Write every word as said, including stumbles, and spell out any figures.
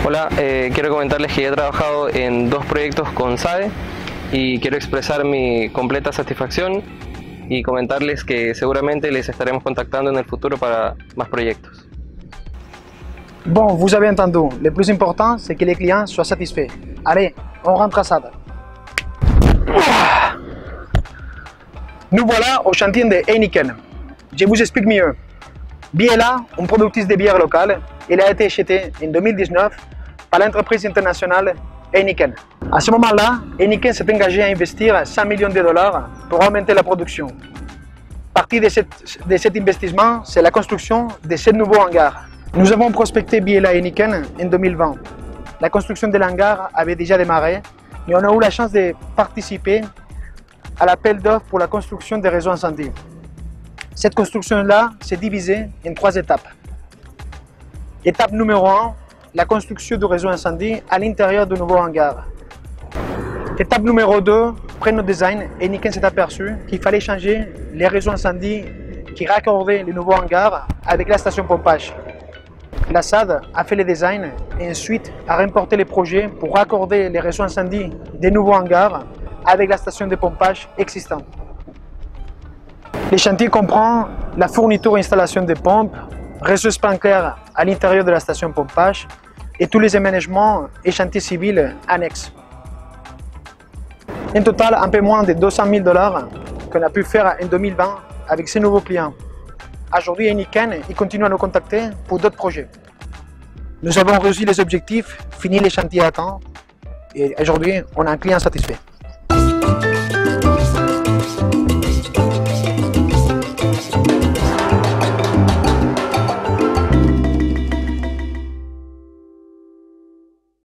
Hola, eh, quiero comentarles que ya he trabajado en dos proyectos con S A D E y quiero expresar mi completa satisfacción y comentarles que seguramente les estaremos contactando en el futuro para más proyectos. Bon, vous avez entendu, le plus important c'est que les clients soient satisfaits. Allez, on rentre à S A D E. Nous voilà au chantier de Heineken. Je vous explique mieux. Biella, un producteur de bière locale, il a été acheté en deux mille dix-neuf par l'entreprise internationale Heineken. À ce moment-là, Heineken s'est engagé à investir cent millions de dollars pour augmenter la production. Partie de, cette, de cet investissement, c'est la construction de sept nouveaux hangars. Nous avons prospecté Biella Heineken en deux mille vingt. La construction de l'hangar avait déjà démarré, mais on a eu la chance de participer à l'appel d'offres pour la construction des réseaux incendies. Cette construction-là s'est divisée en trois étapes. Étape numéro un, la construction du réseau incendie à l'intérieur du nouveau hangar. Étape numéro deux, après notre design, Heineken s'est aperçu qu'il fallait changer les réseaux incendies qui raccordaient le nouveau hangar avec la station pompage. La S A D E a fait le design et ensuite a remporté les projets pour raccorder les réseaux incendies des nouveaux hangars avec la station de pompage existante. Le chantier comprend la fourniture et installation de pompes, réseau sprinkler à l'intérieur de la station pompage et tous les aménagements et chantiers civils annexes. En total, un peu moins de deux cent mille dollars qu'on a pu faire en deux mille vingt avec ces nouveaux clients. Aujourd'hui, Heineken continue à nous contacter pour d'autres projets. Nous avons réussi les objectifs, fini les chantiers à temps et aujourd'hui, on a un client satisfait.